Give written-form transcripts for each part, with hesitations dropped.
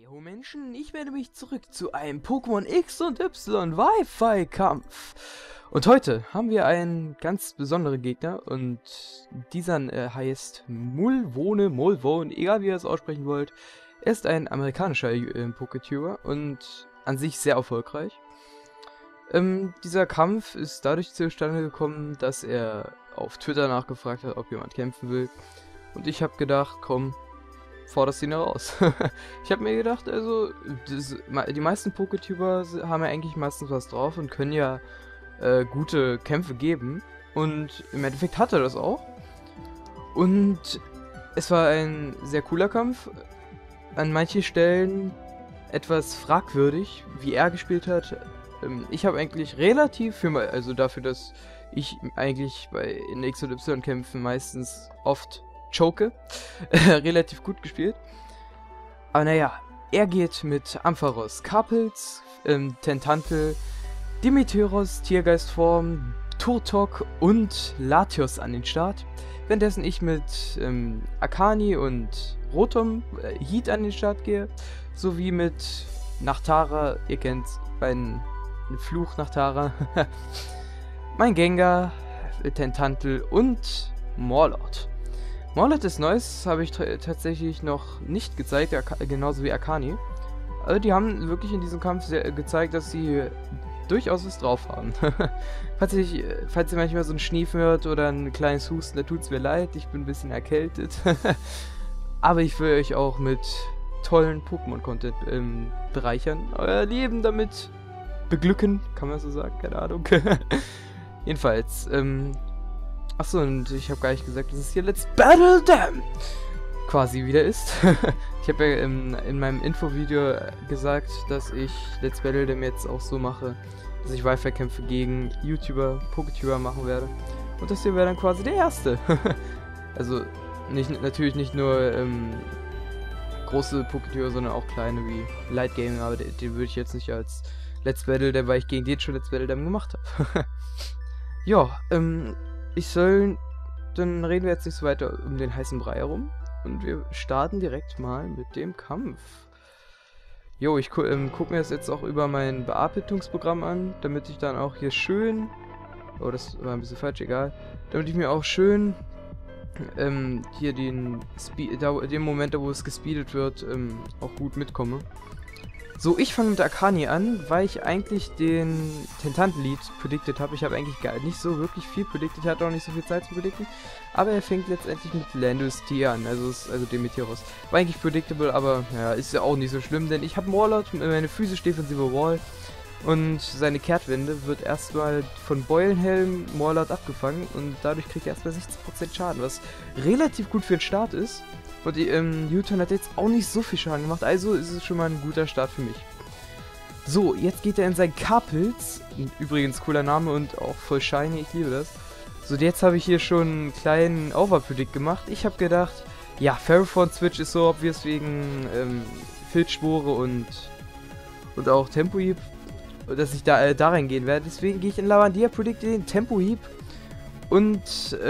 Heyo Menschen, ich melde mich zurück zu einem Pokémon X und Y Wi-Fi-Kampf. Und heute haben wir einen ganz besonderen Gegner und dieser heißt Mulvone, egal wie ihr es aussprechen wollt. Er ist ein amerikanischer Poketuber und an sich sehr erfolgreich. Dieser Kampf ist dadurch zustande gekommen, dass er auf Twitter nachgefragt hat, ob jemand kämpfen will. Und ich habe gedacht, komm, forderst ihn heraus. Ich habe mir gedacht, also, die meisten Poketuber haben ja eigentlich meistens was drauf und können ja gute Kämpfe geben. Und im Endeffekt hat er das auch. Und es war ein sehr cooler Kampf. An manchen Stellen etwas fragwürdig, wie er gespielt hat. Ich habe eigentlich relativ, also dafür, dass ich eigentlich in X- und Y-Kämpfen meistens oft choke, relativ gut gespielt. Aber naja, er geht mit Ampharos, Carpels, Tentantel, Dimityros, Tiergeistform, Turtok und Latios an den Start. Währenddessen ich mit Akani und Rotom Heat an den Start gehe, sowie mit Nachtara, ihr kennt meinen Fluch Nachtara, mein Gengar, Tentantel und Morlord. Morlord ist Neues, habe ich tatsächlich noch nicht gezeigt, genauso wie Akani. Also die haben wirklich in diesem Kampf gezeigt, dass sie durchaus was drauf haben. Falls ihr manchmal so einen Schnief hört oder ein kleines Husten, da tut es mir leid, ich bin ein bisschen erkältet. Aber ich will euch auch mit tollen Pokémon-Content bereichern, euer Leben damit beglücken, kann man so sagen, keine Ahnung. Jedenfalls, achso, und ich habe gar nicht gesagt, dass es hier Let's Battle Them quasi wieder ist. Ich habe ja in meinem Infovideo gesagt, dass ich Let's Battle Them jetzt auch so mache, dass ich Wi-Fi-Kämpfe gegen YouTuber, Poketuber machen werde. Und das hier wäre dann quasi der erste. Also, natürlich nicht nur große Poketuber, sondern auch kleine wie Light Gaming, aber den würde ich jetzt nicht als Let's Battle Them, weil ich gegen den schon Let's Battle Them gemacht habe. Ja, dann reden wir jetzt nicht so weiter um den heißen Brei herum und wir starten direkt mal mit dem Kampf. Jo, ich gucke mir das jetzt auch über mein Bearbeitungsprogramm an, damit ich dann auch hier schön, oh, das war ein bisschen falsch, egal, damit ich mir auch schön hier den Moment, wo es gespeedet wird, auch gut mitkomme. So, ich fange mit Akani an, weil ich eigentlich den Tentantel-Lead predicted habe. Ich habe eigentlich gar nicht so wirklich viel predicted, ich hatte auch nicht so viel Zeit zu predikten. Aber er fängt letztendlich mit Landus T an, also Dimityros. War eigentlich predictable, aber ja, ist ja auch nicht so schlimm, denn ich habe Morlord, meine physisch-defensive Wall. Und seine Kehrtwende wird erstmal von Beulenhelm Morlord abgefangen und dadurch kriegt er erstmal 60% Schaden, was relativ gut für den Start ist. Und die U-Turn hat jetzt auch nicht so viel Schaden gemacht, also ist es schon mal ein guter Start für mich. So, jetzt geht er in sein Carpels. Übrigens cooler Name und auch voll shiny, ich liebe das. So, jetzt habe ich hier schon einen kleinen Overpredict gemacht. Ich habe gedacht, ja, Ferrophone-Switch ist so obvious wegen Filzspore und auch Tempo-Hieb, dass ich da reingehen werde. Deswegen gehe ich in Lavandia, predikte den Tempo-Hieb. Und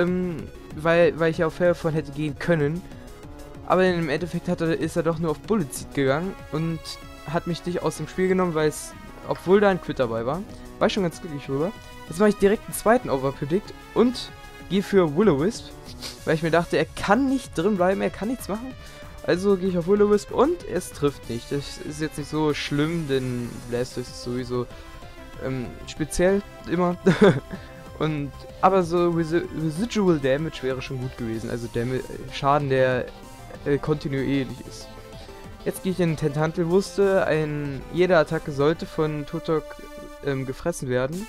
weil ich auf Ferrophone hätte gehen können. Aber im Endeffekt ist er doch nur auf Bullet Seed gegangen und hat mich nicht aus dem Spiel genommen, weil obwohl da ein Crit dabei war ich schon ganz glücklich drüber. Jetzt mache ich direkt einen zweiten Overpredict und gehe für Will-O-Wisp, weil ich mir dachte, er kann nicht drin bleiben, er kann nichts machen. Also gehe ich auf Will-O-Wisp und es trifft nicht. Das ist jetzt nicht so schlimm, denn Blastoise ist sowieso speziell immer. Aber so Residual Damage wäre schon gut gewesen, also Schaden, der kontinuierlich ist. Jetzt gehe ich in den Tentantel, wusste, jede Attacke sollte von Turtok gefressen werden.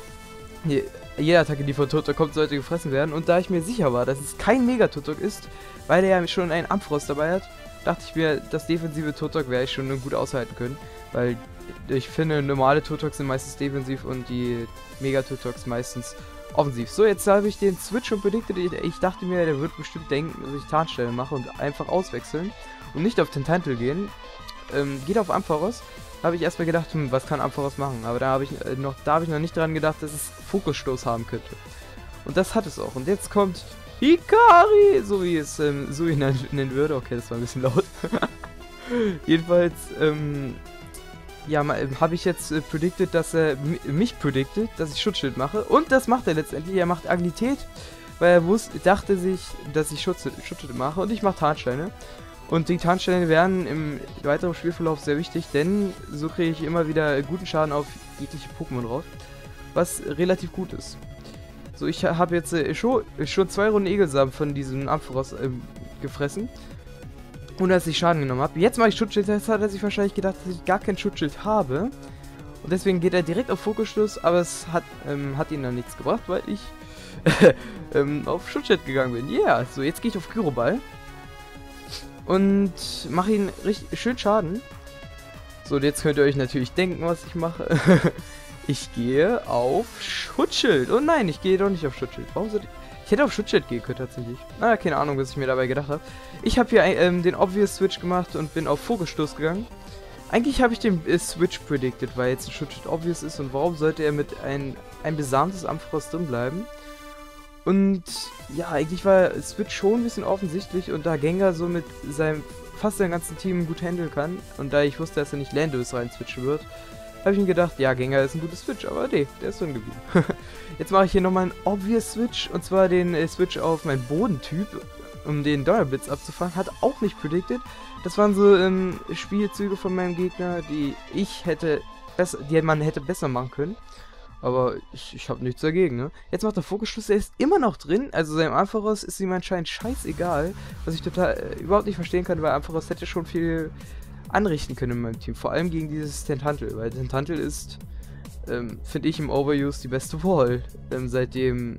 Jede Attacke, die von Turtok kommt, sollte gefressen werden. Und da ich mir sicher war, dass es kein Mega-Turtok ist, weil er ja schon einen Ampharos dabei hat, dachte ich mir, das defensive Turtok werde ich schon gut aushalten können. Weil ich finde, normale Turtoks sind meistens defensiv und die Mega-Turtoks meistens offensiv. So, jetzt habe ich den Switch schon predicted. Ich dachte mir, der wird bestimmt denken, dass ich Tarnstellen mache und einfach auswechseln und nicht auf Tentantel gehen. Geht auf Ampharos. Da habe ich erstmal gedacht, was kann Ampharos machen? Aber da habe ich noch nicht dran gedacht, dass es Fokusstoß haben könnte. Und das hat es auch. Und jetzt kommt Hikari, so wie es Sui nennen würde. Okay, das war ein bisschen laut. Jedenfalls, ja, habe ich jetzt predicted, dass er mich predicted, dass ich Schutzschild mache. Und das macht er letztendlich. Er macht Agilität, weil er dachte sich, dass ich Schutzschild mache. Und ich mache Tarnsteine. Und die Tarnsteine werden im weiteren Spielverlauf sehr wichtig, denn so kriege ich immer wieder guten Schaden auf jegliche Pokémon drauf. Was relativ gut ist. So, ich habe jetzt schon 2 Runden Egelsamen von diesem Ampharos gefressen. Ohne dass ich Schaden genommen habe. Jetzt mache ich Schutzschild. Jetzt hat er sich wahrscheinlich gedacht, dass ich gar kein Schutzschild habe. Und deswegen geht er direkt auf Fokusstoß. Aber es hat ihn dann nichts gebracht, weil ich auf Schutzschild gegangen bin. Yeah, so jetzt gehe ich auf Gyroball. Und mache ihn richtig schön Schaden. So, und jetzt könnt ihr euch natürlich denken, was ich mache. Ich gehe auf Schutzschild. Oh nein, ich gehe doch nicht auf Schutzschild. Warum sollte ich hätte auf Schutzschild gehen können tatsächlich. Naja, keine Ahnung, was ich mir dabei gedacht habe. Ich habe hier den Obvious Switch gemacht und bin auf Fokusstoß gegangen. Eigentlich habe ich den Switch predicted, weil jetzt ein Schutzschild Obvious ist. Und warum sollte er mit ein besamtes Ampharos drin bleiben? Und ja, eigentlich war Switch schon ein bisschen offensichtlich. Und da Gengar so mit fast seinem ganzen Team gut handeln kann. Und da ich wusste, dass er nicht Landos rein switchen wird, habe ich mir gedacht, ja, Gengar ist ein gutes Switch, aber nee, der ist drin geblieben. Jetzt mache ich hier nochmal einen Obvious Switch, und zwar den Switch auf meinen Bodentyp, um den Donnerblitz abzufangen. Hat auch nicht predicted. Das waren so Spielzüge von meinem Gegner, die man hätte besser machen können. Aber ich habe nichts dagegen, ne? Jetzt macht der Fokusschluss, der ist immer noch drin. Also seinem Ampharos ist ihm anscheinend scheißegal. Was ich total überhaupt nicht verstehen kann, weil Ampharos hätte schon viel anrichten können in meinem Team. Vor allem gegen dieses Tentantel, weil Tentantel ist, finde ich, im Overuse die beste Wall. Seitdem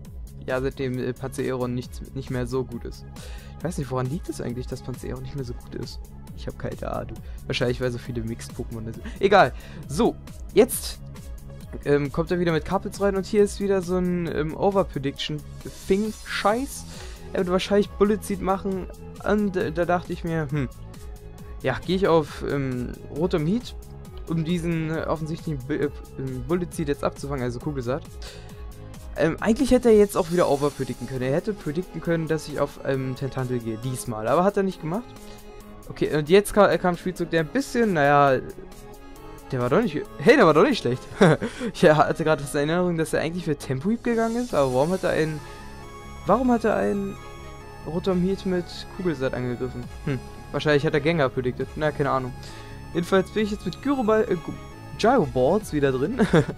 Panzeron nicht mehr so gut ist. Ich weiß nicht, woran liegt es eigentlich, dass Panzeron nicht mehr so gut ist? Ich habe keine Ahnung. Wahrscheinlich, weil so viele Mixed-Pokémon sind. Egal. So, jetzt kommt er wieder mit Carpets rein und hier ist wieder so ein Over-Prediction-Thing-Scheiß. Er wird wahrscheinlich Bullet Seed machen und da dachte ich mir, ja, gehe ich auf Rotom Heat, um diesen offensichtlichen Bullet Seed jetzt abzufangen, also Kugelsaat. Eigentlich hätte er jetzt auch wieder overpredicten können. Er hätte predikten können, dass ich auf Tentantel gehe, diesmal, aber hat er nicht gemacht. Okay, und jetzt kam ein Spielzug, der ein bisschen, naja, der war doch nicht schlecht. Ich hatte gerade das Erinnerung, dass er eigentlich für Tempo Heap gegangen ist, aber warum hat er einen Rotom Heat mit Kugelsaat angegriffen? Wahrscheinlich hat er Gengar predicted. Na, keine Ahnung. Jedenfalls bin ich jetzt mit Gyroballs wieder drin.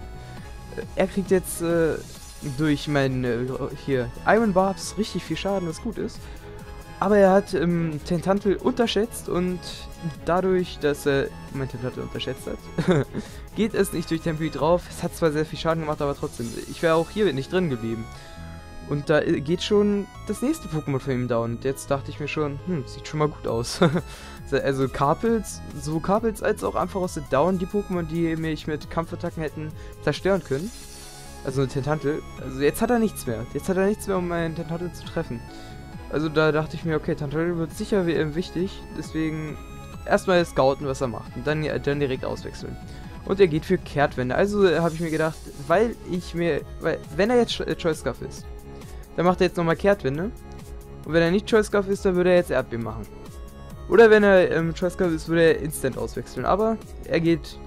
Er kriegt jetzt durch meinen hier Iron Barbs richtig viel Schaden, was gut ist. Aber er hat Tentantel unterschätzt und dadurch, dass er mein Tentantel unterschätzt hat, geht es nicht durch Tempo drauf. Es hat zwar sehr viel Schaden gemacht, aber trotzdem, ich wäre auch hier nicht drin geblieben. Und da geht schon das nächste Pokémon von ihm down. Und jetzt dachte ich mir schon, sieht schon mal gut aus. Also Carpels, sowohl Carpels als auch Ampharos sind down, die Pokémon, die mich mit Kampfattacken hätten zerstören können. Also Tentantel. Also jetzt hat er nichts mehr. Jetzt hat er nichts mehr, um meinen Tentantel zu treffen. Also da dachte ich mir, okay, Tentantel wird sicher wichtig. Deswegen erstmal scouten, was er macht. Und dann direkt auswechseln. Und er geht für Kehrtwende. Also habe ich mir gedacht, weil wenn er jetzt Choice Scarf ist, dann macht er jetzt nochmal Kehrtwende. Und wenn er nicht Choice Scarf ist, dann würde er jetzt Erdbeben machen. Oder wenn er Choice Scarf ist, würde er Instant auswechseln. Aber er geht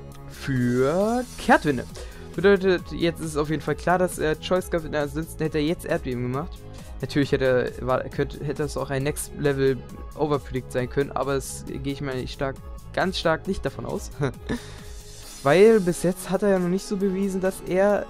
für Kehrtwende. Bedeutet, jetzt ist es auf jeden Fall klar, dass er Choice Scarf ist. Ansonsten hätte er jetzt Erdbeben gemacht. Natürlich hätte es auch ein Next Level Overpredict sein können. Aber es gehe ich mal ganz stark nicht davon aus. Weil bis jetzt hat er ja noch nicht so bewiesen, dass er...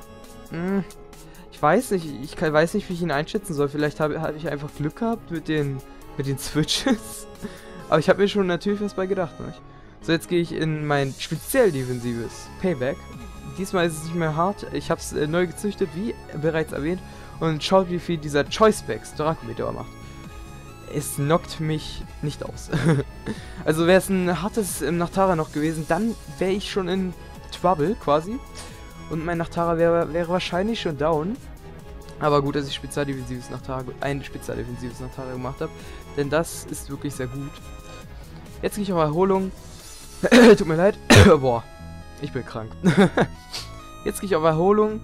Ich weiß nicht, wie ich ihn einschätzen soll. Vielleicht habe ich einfach Glück gehabt mit den Switches. Aber ich habe mir schon natürlich was bei gedacht, nicht? So, jetzt gehe ich in mein speziell defensives Payback. Diesmal ist es nicht mehr hart. Ich habe es neu gezüchtet, wie bereits erwähnt. Und schaut, wie viel dieser Choice-Specs Draco-Meteor macht. Es knockt mich nicht aus. Also wäre es ein hartes Nachtara noch gewesen, dann wäre ich schon in Trouble quasi. Und mein Nachtara wäre wahrscheinlich schon down. Aber gut, dass ich ein spezialdefensives Nachtara gemacht habe. Denn das ist wirklich sehr gut. Jetzt gehe ich auf Erholung. Tut mir leid. Boah, ich bin krank. Jetzt gehe ich auf Erholung.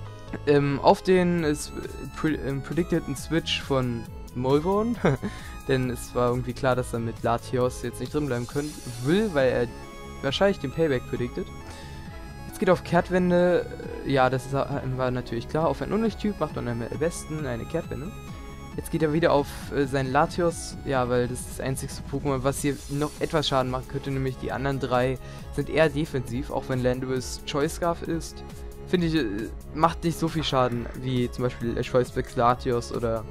Auf den predicteden Switch von Molvorn. Denn es war irgendwie klar, dass er mit Latios jetzt nicht drin bleiben will, weil er wahrscheinlich den Payback predicted. Jetzt geht er auf Kehrtwende. Ja, das war natürlich klar. Auf einen Unlichttyp macht man am besten eine Kehrtwende. Jetzt geht er wieder auf seinen Latios. Ja, weil das ist das einzigste Pokémon, was hier noch etwas Schaden machen könnte. Nämlich die anderen drei sind eher defensiv. Auch wenn Landorus Choice Scarf ist. Finde ich, macht nicht so viel Schaden wie zum Beispiel Choice Latios oder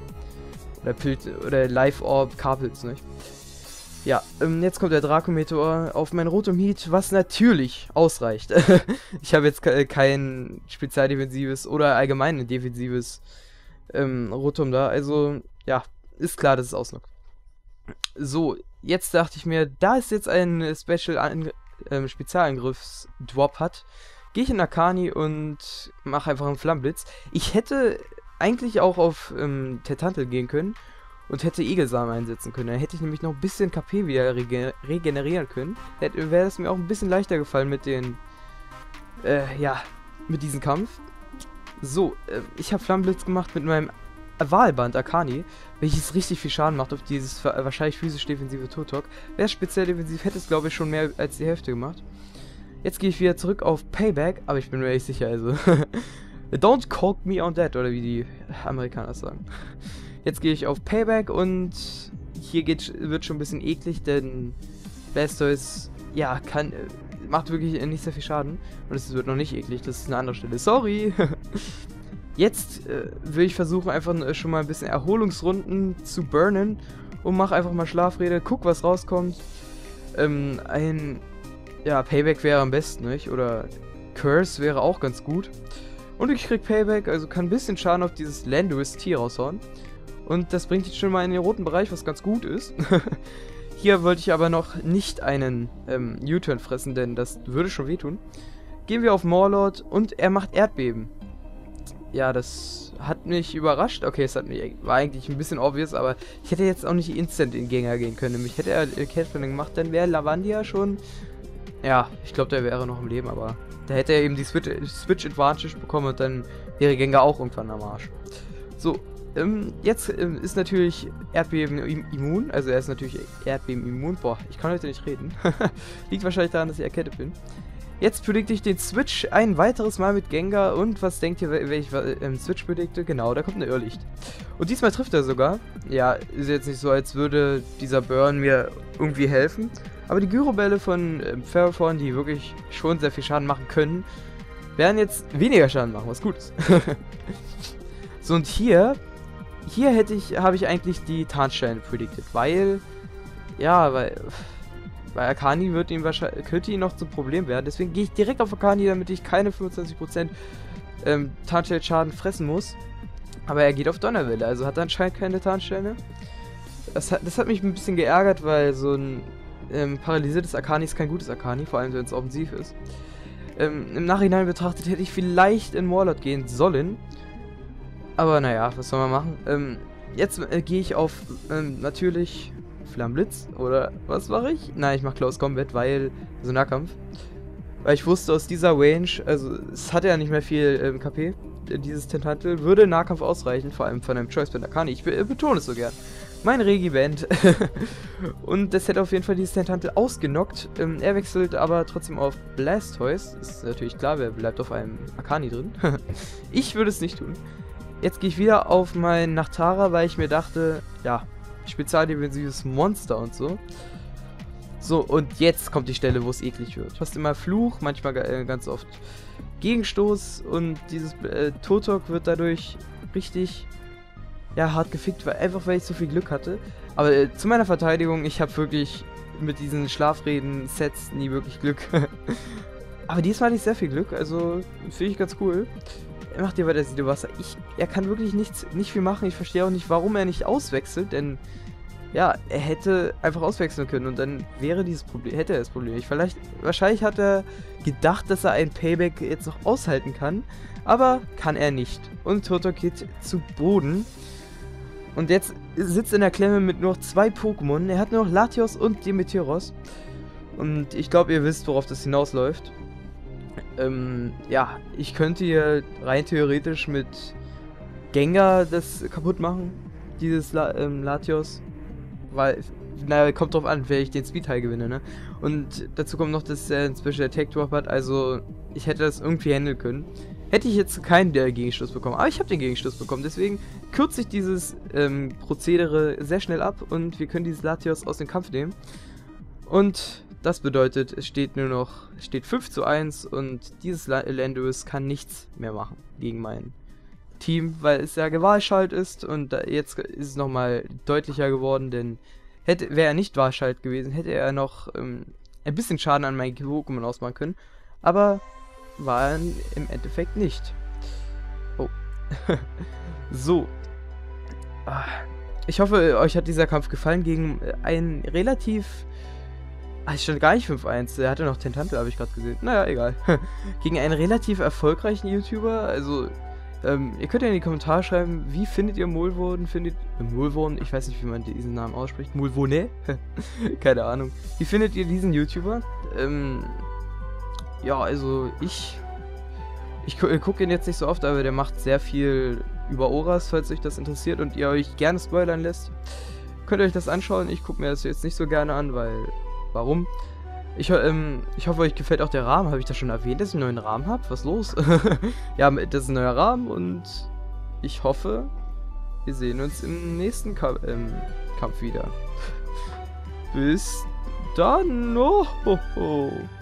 Life Orb Carpels, nicht? Ja, jetzt kommt der Dracometeor auf mein Rotom Heat, was natürlich ausreicht. Ich habe jetzt kein spezialdefensives oder allgemein ein defensives Rotom da, also ja, ist klar, dass es ausnockt. So, jetzt dachte ich mir, da es jetzt ein Spezialangriffs-Drop hat, gehe ich in Akani und mache einfach einen Flammenblitz. Ich hätte eigentlich auch auf Tetantel gehen können und hätte Egelsamen einsetzen können. Dann hätte ich nämlich noch ein bisschen KP wieder regenerieren können. Wäre es mir auch ein bisschen leichter gefallen mit den, ja, mit diesem Kampf. So, ich habe Flammenblitz gemacht mit meinem Wahlband Akani, welches richtig viel Schaden macht auf dieses wahrscheinlich physisch defensive Turtok. Wäre es speziell defensiv, hätte es glaube ich schon mehr als die Hälfte gemacht. Jetzt gehe ich wieder zurück auf Payback, aber ich bin mir echt sicher, also don't cock me on that, oder wie die Amerikaner sagen. Jetzt gehe ich auf Payback und hier wird schon ein bisschen eklig, denn Blastoise, ja, macht wirklich nicht sehr viel Schaden. Und es wird noch nicht eklig, das ist eine andere Stelle. Sorry! Jetzt will ich versuchen, einfach schon mal ein bisschen Erholungsrunden zu burnen und mache einfach mal Schlafrede, guck, was rauskommt. Ja, Payback wäre am besten, nicht? Oder Curse wäre auch ganz gut. Und ich krieg Payback, also kann ein bisschen Schaden auf dieses Landorus Tier raushauen. Und das bringt jetzt schon mal in den roten Bereich, was ganz gut ist. Hier wollte ich aber noch nicht einen U-Turn fressen, denn das würde schon wehtun. Gehen wir auf Morlord und er macht Erdbeben. Ja, das hat mich überrascht. Okay, war eigentlich ein bisschen obvious, aber ich hätte jetzt auch nicht instant in Gänger gehen können. Nämlich hätte er Catchfinding gemacht, dann wäre Lavandia schon... Ja, ich glaube, der wäre noch im Leben, aber da hätte er eben die Switch Advantage bekommen und dann wäre Gengar auch irgendwann am Arsch. So, jetzt ist natürlich Erdbeben immun, also er ist natürlich Erdbeben immun. Boah, ich kann heute nicht reden. Liegt wahrscheinlich daran, dass ich erkältet bin. Jetzt predikte ich den Switch ein weiteres Mal mit Gengar und was denkt ihr, welch Switch predikte? Genau, da kommt eine Irrlicht. Und diesmal trifft er sogar. Ja, ist jetzt nicht so, als würde dieser Burn mir irgendwie helfen. Aber die Gyrobälle von Ferrothorn, die wirklich schon sehr viel Schaden machen können, werden jetzt weniger Schaden machen, was gut ist. So, und hier habe ich eigentlich die Tarnsteine predicted, weil Akani könnte ihn noch zum Problem werden. Deswegen gehe ich direkt auf Akani, damit ich keine 25% Tarnstell-Schaden fressen muss. Aber er geht auf Donnerwelle, also hat er anscheinend keine Tarnsteine. Das hat mich ein bisschen geärgert, weil so ein paralysiertes Akani ist kein gutes Akani, vor allem wenn es offensiv ist. Im Nachhinein betrachtet hätte ich vielleicht in Warlord gehen sollen. Aber naja, was soll man machen? Jetzt gehe ich auf natürlich Flammenblitz. Oder was mache ich? Nein, ich mache Close Combat, weil so Nahkampf. Weil ich wusste aus dieser Range, also es hatte ja nicht mehr viel KP, dieses Tentantel, würde Nahkampf ausreichen, vor allem von einem Choice Band Akani. Ich betone es so gern. Mein Regiband. Und das hätte auf jeden Fall dieses Tentantel ausgenockt. Er wechselt aber trotzdem auf Blastoise. Ist natürlich klar, wer bleibt auf einem Akani drin. Ich würde es nicht tun. Jetzt gehe ich wieder auf meinen Nachtara, weil ich mir dachte, ja, spezialdefensives Monster und so. So, und jetzt kommt die Stelle, wo es eklig wird. Fast immer Fluch, manchmal ganz oft Gegenstoß und dieses Turtok wird dadurch richtig, ja, hart gefickt, weil ich so viel Glück hatte. Aber zu meiner Verteidigung, ich habe wirklich mit diesen Schlafreden-Sets nie wirklich Glück. Aber diesmal hatte ich sehr viel Glück, also finde ich ganz cool. Er macht hier weiter Siedewasser. Er kann wirklich nicht viel machen. Ich verstehe auch nicht, warum er nicht auswechselt, denn ja, er hätte einfach auswechseln können und dann wäre hätte er das Problem nicht. Wahrscheinlich hat er gedacht, dass er ein Payback jetzt noch aushalten kann, aber kann er nicht. Und Turtok geht zu Boden. Und jetzt sitzt er in der Klemme mit nur noch 2 Pokémon. Er hat nur noch Latios und Demeteros. Und ich glaube, ihr wisst, worauf das hinausläuft. Ja, ich könnte hier rein theoretisch mit Gengar das kaputt machen, dieses Latios. weil, naja, kommt drauf an, wer ich den Speed-Teil gewinne, ne? Und dazu kommt noch, dass er inzwischen Attack Drop hat, also ich hätte das irgendwie handeln können. Hätte ich jetzt keinen Gegenstoß bekommen, aber ich habe den Gegenstoß bekommen, deswegen kürze ich dieses Prozedere sehr schnell ab und wir können dieses Latios aus dem Kampf nehmen. Und das bedeutet, es steht 5:1 und dieses Landorus kann nichts mehr machen gegen mein Team, weil es ja Wahlschalt ist und jetzt ist es nochmal deutlicher geworden, denn wäre er nicht Wahlschalt gewesen, hätte er noch ein bisschen Schaden an meinen Pokémon ausmachen können, aber war er im Endeffekt nicht. Oh. So. Ich hoffe, euch hat dieser Kampf gefallen gegen einen relativ... ich stand gar nicht 5:1, der hatte noch Tentantel, habe ich gerade gesehen. Naja, egal. Gegen einen relativ erfolgreichen YouTuber, also... ihr könnt ja in die Kommentare schreiben, wie findet ihr Mulwurn? Mulwurn, ich weiß nicht, wie man diesen Namen ausspricht. Mulwone? Keine Ahnung. Wie findet ihr diesen YouTuber? Ja, also ich gucke ihn jetzt nicht so oft, aber der macht sehr viel über Oras, falls euch das interessiert und ihr euch gerne spoilern lässt. Könnt ihr euch das anschauen. Ich gucke mir das jetzt nicht so gerne an, weil... Warum? Ich hoffe, euch gefällt auch der Rahmen. Habe ich das schon erwähnt, dass ich einen neuen Rahmen habe? Was ist los? Ja, das ist ein neuer Rahmen und ich hoffe, wir sehen uns im nächsten Kampf wieder. Bis dann. Oh, ho, ho.